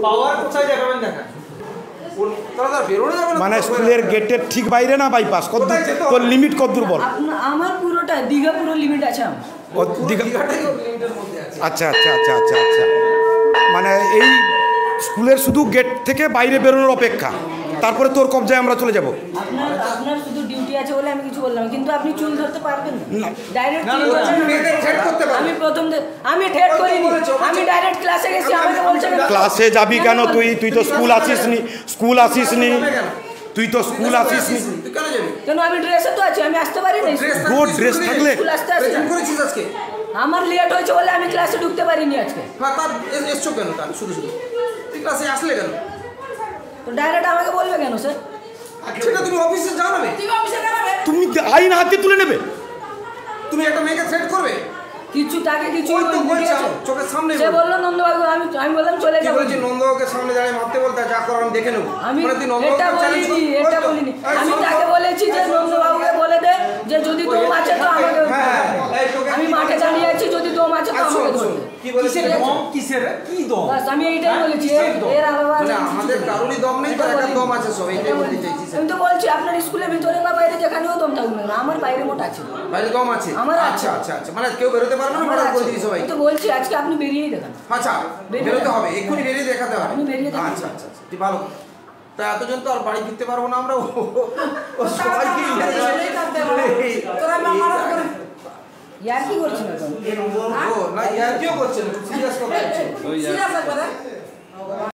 পাওয়ার কোথায় দেখাবেন দেখা মানে স্কুলের গেটের ঠিক বাইরে না বাইপাস কত তোর লিমিট কত দূর বল? আমার পুরোটা দীঘা পুরো লিমিট আছে। আচ্ছা আচ্ছা আচ্ছা আচ্ছা আচ্ছা, মানে এই স্কুলের শুধু গেট থেকে বাইরে বেরোনোর অপেক্ষা, তারপরে তোর কবজায় আমরা চলে যাব। আপনার শুধু ডিউটি আছে বলে আমি কিছু বললাম, কিন্তু আপনি চুল ধরতে পারবেন না ডাইরেক্ট। আমি প্রথম আমি ঠেট করিনি, আমি ডাইরেক্ট ক্লাসে গেছি। আমাকে বলছেন ক্লাসে যাবি কেন? তুই তো স্কুল আসিসনি, তুই তো স্কুল আসিসনি কেন? আমি ড্রেসে তো আছি, আমি আসতে পারি না। গুড ড্রেস থাকলে স্কুল আসতে আসতে আমার লেট হয়েছে বলে আমি ক্লাসে ঢুকতে পারিনি আজকে। এসছো কেন শুধু শুধু তুই ক্লাসে আসলে কেন? তো ডাইরেক্ট আমাকে বলবে কেন স্যার? সেটা তুমি অফিসে জানাবে। তুমি আইন হাতে তুলে নেবে। তুমি একটা মেয়েকে থ্রেট করবে কিছু তাকে কিছু চোখের সামনে সে বললো নন্দবাবু, আমি বললাম চলে যাবো। বলছি নন্দবাবুকে সামনে দাঁড়িয়ে মারতে বলতে যা করো আমি দেখে নেবো। আমি এটা বলিনি। আমি তাকে বলেছি যে নন্দবাবুকে বলে দে যে যদি দম আছে তো আমাকে, আমি মাঠে দাঁড়িয়ে আছি, যদি দম আছে তো আমাকে ধরবে। আমি এইটাই বলেছি। আমাদের কারোরই দম নেই, তো একটা দম আছে সব, এইটাই বলতে চাইছি। আমি তো বলছি আপনার স্কুলের ভিতরে বা বাইরে যেখানেও দম থাকুক না, আমার বাইরে মোট আছে। বাইরে দম আছে? আমার আচ্ছা আচ্ছা আচ্ছা, মানে কেউ বেরোতে পারবে না, হঠাৎ করে দিই সবাই। তো বলছি আজকে আপনি বেরিয়েই দেখান। আচ্ছা বেরোতে হবে, এক্ষুনি বেরিয়ে দেখাতে হবে। আচ্ছা আচ্ছা তুই ভালো। তা এতজন তো আর বাড়ি ফিরতে পারবো না আমরা। সবাইকে ইয়ার কি করছেন? না ইয়ার কেউ করছে না, সিরিয়াস কথা।